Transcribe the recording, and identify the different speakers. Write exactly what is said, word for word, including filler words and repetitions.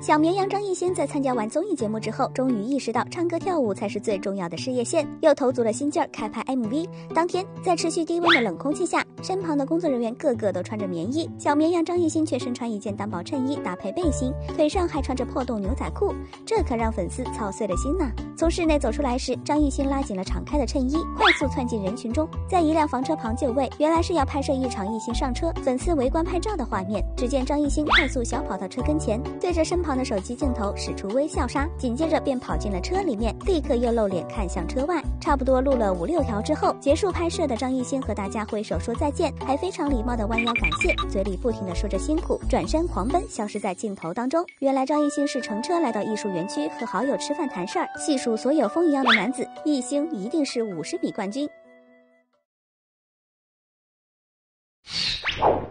Speaker 1: 小绵羊张艺兴在参加完综艺节目之后，终于意识到唱歌跳舞才是最重要的事业线，又投足了心劲儿开拍 M V。当天，在持续低温的冷空气下，身旁的工作人员个个都穿着棉衣，小绵羊张艺兴却身穿一件单薄衬衣搭配背心，腿上还穿着破洞牛仔裤，这可让粉丝操碎了心呐。从室内走出来时，张艺兴拉紧了敞开的衬衣，快速窜进人群中，在一辆房车旁就位，原来是要拍摄一场艺兴上车，粉丝围观拍照的画面。只见张艺兴快速小跑到车跟前，对着身旁的手机镜头使出微笑杀，紧接着便跑进了车里面，立刻又露脸看向车外。差不多录了五六条之后，结束拍摄的张艺兴和大家挥手说再见，还非常礼貌的弯腰感谢，嘴里不停的说着辛苦，转身狂奔，消失在镜头当中。原来张艺兴是乘车来到艺术园区和好友吃饭谈事儿，细数所有风一样的男子，艺兴一定是五十米冠军。